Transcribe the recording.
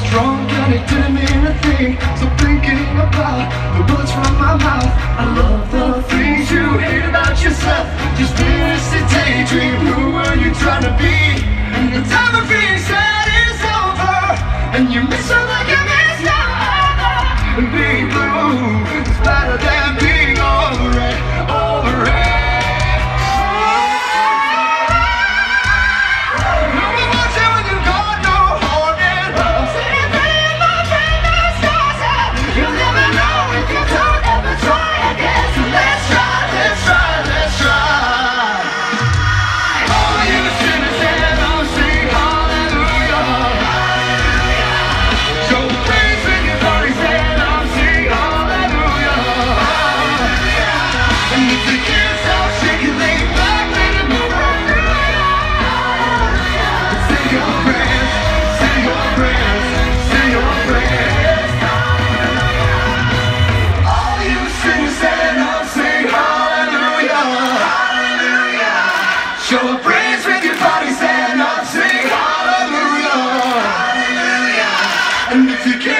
drunk and it didn't mean a thing. So thinking about the words from my mouth, I love the things you hate about yourself. Just finish the daydream, who were you trying to be? And the time of being sad is over, and you miss her like you miss no other. And being blue is better than being over it, over it. Show a praise with your body, stand up, sing hallelujah, hallelujah. And if you can't